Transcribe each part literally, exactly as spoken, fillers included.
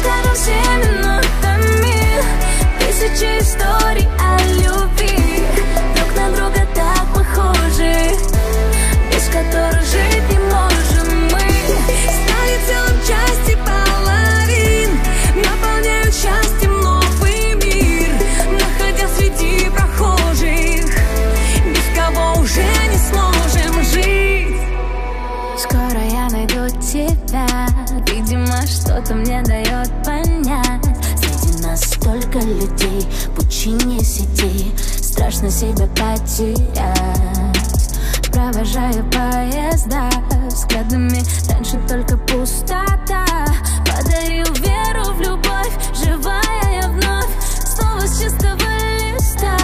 скажем всем минутами тысячи историй о любви, друг на друга так похожи, без которых жить не можем мы. Стали целым части половин, наполняют счастьем новый мир, находя среди прохожих, без кого уже не сможем жить. Скоро я найду тебя, видимо, что-то мне дает понять. Среди нас столько людей, в пучине сети, страшно себя потерять. Провожаю поезда взглядами, раньше только пустота. Подарил веру в любовь, живая я вновь, снова с чистого листа.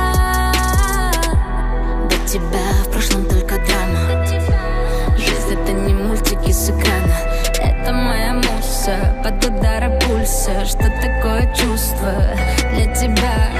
До тебя в прошлом только драма, жизнь это не мультики с экрана, это моя муса под ударом пульса. Что такое чувство для тебя?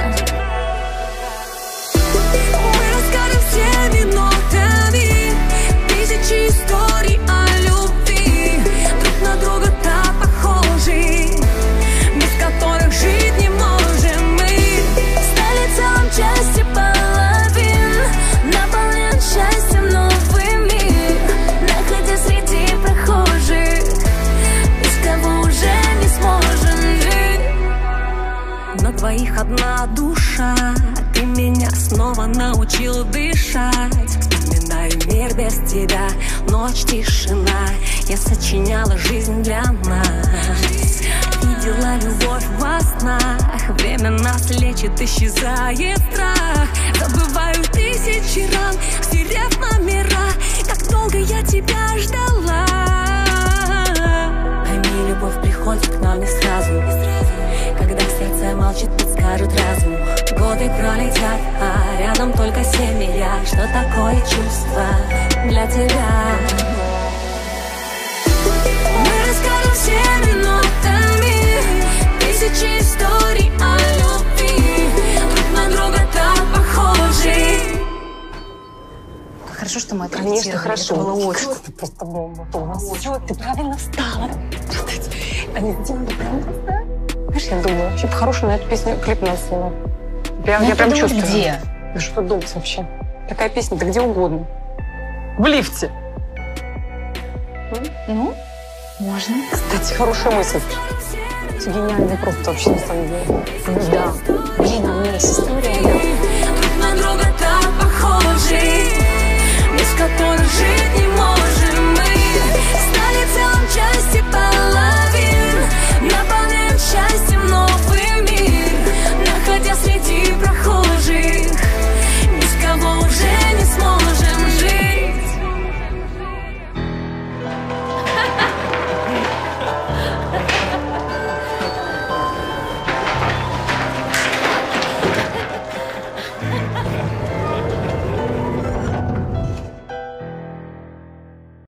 Мы расскажем все минутами тысячи историй о любви, друг на друга так похожи, без которых жить не можем мы. Стали целым части половин, наполнен счастьем новый мир, находя среди прохожих, без кого уже не сможем жить. На двоих одна душа, ты меня снова научил дышать. Вспоминаю мир без тебя, ночь, тишина, я сочиняла жизнь для нас. Видела любовь во снах, время нас лечит, исчезает страх. Забываю тысячи ран, стерев номера, как долго я тебя ждала. Пойми, любовь приходит к нам не сразу, когда сердце молчит, подскажет разум. Годы пролетят, а рядом только семья. Что такое чувство для тебя? Мы расскажем все минутами тысячи историй о любви, друг на друга так похожи. Хорошо, что мы это Конечно, хорошо. Это было очень. Ты просто бомба. У нас все, ты правильно встала. Они делали правильно встала. Знаешь, я думаю, вообще по-хорошему на эту песню клип надо снимать. Я, ну, я прям чувствую. Где? Да что думать вообще? Такая песня, да где угодно. В лифте. Ну, можно. Кстати, хорошая мысль. Гениальный просто вообще на самом деле. Да. Блин, а у меня есть история. Друг на друга так похожи, без которых жить не можем.